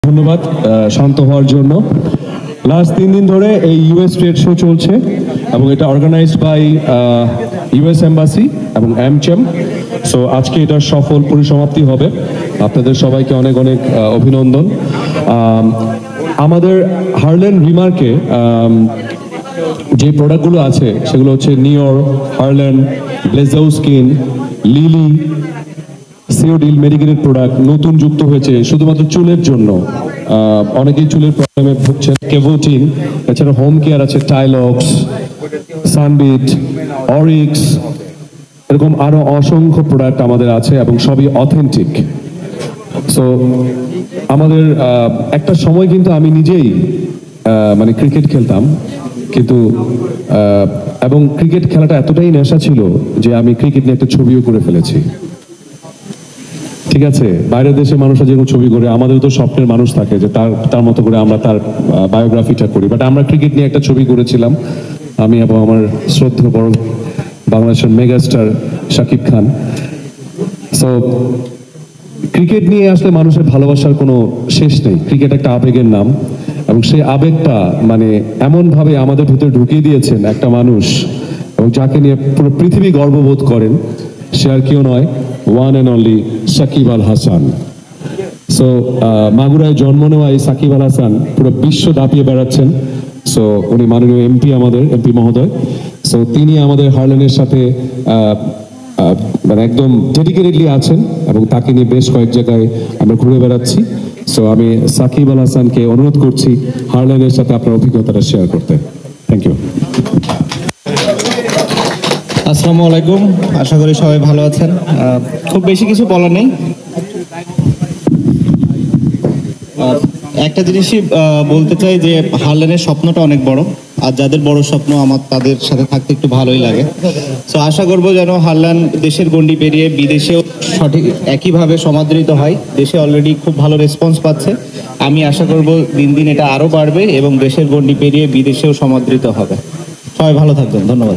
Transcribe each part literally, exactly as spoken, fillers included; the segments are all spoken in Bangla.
ধন্যবাদ শান্ত হওয়ার জন্য। লাস্ট তিন দিন ধরে এই ইউএস ট্রেড শো চলছে এবং এটা অর্গানাইজড বাই ইউএস এম্বাসি এবং অ্যামচেম। সো আজকে এটা সফল পরিসমাপ্তি হবে। আপনাদের সবাইকে অনেক অনেক অভিনন্দন। আমাদের হার্লেন রিমার্কে যে প্রোডাক্টগুলো আছে সেগুলো হচ্ছে নিওর, হার্লেন, ব্লেজাউস্কিন, লিলি, সিওডিল মেডিকেলের প্রোডাক্ট নতুন যুক্ত হয়েছে শুধুমাত্র চুলের জন্য। অনেকেই চুলের প্রবলেমে ভুগছেন। কেভোটিন, এছাড়া হোম কেয়ার আছে টাইলক্স, সানবিট, অরিক্স, এরকম আরো অসংখ্য প্রোডাক্ট আমাদের আছে এবং সবই অথেন্টিক। সো আমাদের একটা সময় কিন্তু আমি নিজেই মানে ক্রিকেট খেলতাম, কিন্তু এবং ক্রিকেট খেলাটা এতটাই নেশা ছিল যে আমি ক্রিকেট নিয়ে একটা ছবিও করে ফেলেছি। ঠিক আছে, বাইরের দেশে মানুষরা যেরকম ছবি করে, আমাদের তো স্বপ্নের মানুষ থাকে যে তার তার মতো করে আমরা তার বায়োগ্রাফিটা করি। বাট আমরা ক্রিকেট নিয়ে একটা ছবি করেছিলাম, আমি এবং আমার শ্রদ্ধেয় বড় বাংলাদেশের megastar Shakib Khan. So cricket নিয়ে আসলে মানুষের ভালোবাসার কোনো শেষ নেই। ক্রিকেট একটা আবেগের নাম এবং সেই আবেগটা মানে এমনভাবে আমাদের ভিতরে ঢুকিয়ে দিয়েছেন একটা মানুষ, এবং যাকে নিয়ে পুরো পৃথিবী গর্ববোধ করেন, সে আর কেউ নয়, one and only Shakib Al Hasan. So মাগুরায় জন্ম নেওয়া এই সাকিব আল হাসান পুরো বিশ্ব দাপিয়ে বেড়াচ্ছেন। সো উনি মাননীয় এমপি, আমাদের এমপি মহোদয়। সো তিনি আমাদের হার্লেনের সাথে মানে একদম ডেডিকেটেডলি আছেন এবং তাকে নিয়ে বেশ কয়েক জায়গায় আমরা ঘুরে বেড়াচ্ছি। সো আমি সাকিব আল হাসানকে অনুরোধ করছি হার্লেনের সাথে আপনার অভিজ্ঞতাটা শেয়ার করতে। Thank you. আসসালামু আলাইকুম, আশা করি সবাই ভালো আছেন। খুব বেশি কিছু বলার নেই। একটা জিনিসই বলতে চাই যে হার্লেনের স্বপ্নটা অনেক বড়, আর যাদের বড় স্বপ্ন আমার তাদের সাথে থাকতে একটু ভালোই লাগে। সো আশা করব যেন হার্লেন দেশের গণ্ডি পেরিয়ে বিদেশেও সঠিক একইভাবে সমাদৃত হয়। দেশে অলরেডি খুব ভালো রেসপন্স পাচ্ছে। আমি আশা করব দিন দিন এটা আরও বাড়বে এবং দেশের গণ্ডি পেরিয়ে বিদেশেও সমাদৃত হবে। সবাই ভালো থাকবেন, ধন্যবাদ।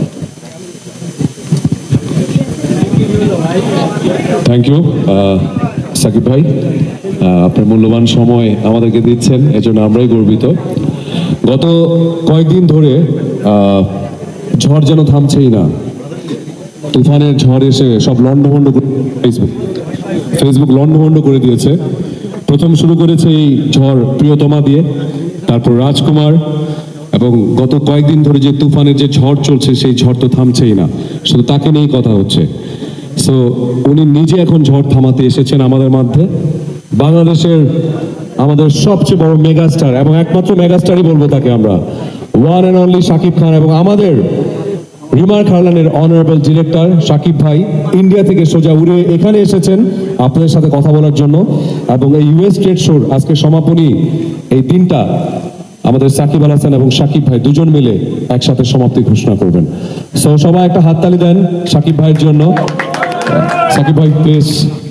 থ্যাংক ইউ সাকিব ভাই, আপনার মূল্যবান সময় আমাদেরকে দিচ্ছেন, এজন্য আমরাই গর্বিত। গত কয়েকদিন ধরে ঝড় যেন থামছেই না। তুফানের ঝড় এসে সব লন্ডভন্ড করে ফেসবুক ফেসবুক লন্ডভন্ড করে দিয়েছে। প্রথম শুরু করেছে এই ঝড় প্রিয়তমা দিয়ে, তারপর রাজকুমার, এবং গত কয়েকদিন ধরে যে তুফানের যে ঝড় চলছে সেই ঝড় তো থামছেই না, শুধু তাকে নিয়েই কথা হচ্ছে। সো উনি নিজে এখন ঝড় থামাতে এসেছেন আমাদের মধ্যে। বাংলাদেশের আমাদের সবচেয়ে বড় মেগাস্টার এবং একমাত্র মেগাস্টারই বলবো তাকে আমরা, one and only Shakib Khan, এবং আমাদের রিমার্ক হার্লেনের অনারেবল ডিরেক্টর শাকিব ভাই ইন্ডিয়া থেকে সোজা উড়ে এখানে এসেছেন আপনাদের সাথে কথা বলার জন্য। এবং এই ইউএস ট্রেড শোর আজকে সমাপনী এই দিনটা আমাদের সাকিব আল হাসান এবং শাকিব ভাই দুজন মিলে একসাথে সমাপ্তি ঘোষণা করবেন। সো সবাই একটা হাততালি দেন শাকিব ভাইয়ের জন্য। সাকিব ভাই প্লিজ।